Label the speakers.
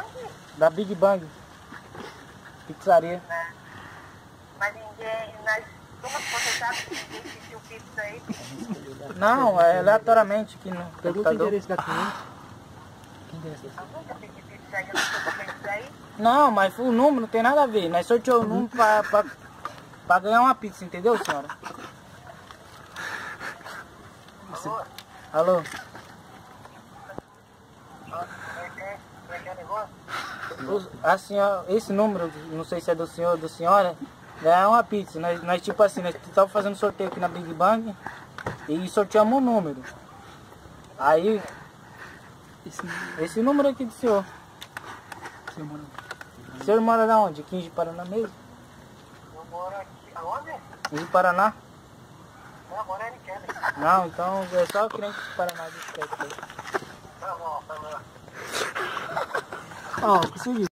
Speaker 1: Da Big Bang. Pizzaria.
Speaker 2: Mas ninguém... Como você sabe que ninguém pediu pizza aí?
Speaker 1: Não, é aleatoriamente aqui no
Speaker 3: Pergunta o
Speaker 1: computador.
Speaker 3: endereço da cliente. Que endereço é esse?
Speaker 2: Eu nunca pedi pizza aí, eu não sou pizza aí.
Speaker 1: Não, mas o número não tem nada a ver. Nós sorteamos o número pra ganhar uma pizza, entendeu, senhora? Alô?
Speaker 2: Como é que é o negócio?
Speaker 1: A senhora, esse número, não sei se é do senhor ou da senhora, é uma pizza. Nós tipo assim, nós estávamos fazendo sorteio aqui na Big Bang e sorteamos um número. Aí, esse número aqui do senhor. O senhor mora da onde? 15 de Paraná mesmo?
Speaker 2: Eu moro aqui. Aonde?
Speaker 1: 15 de Paraná?
Speaker 2: Não, eu moro em Kennedy.
Speaker 1: Não, então é só o cliente de Paraná de
Speaker 2: Tá bom, tá bom.
Speaker 3: Ó, o que você viu?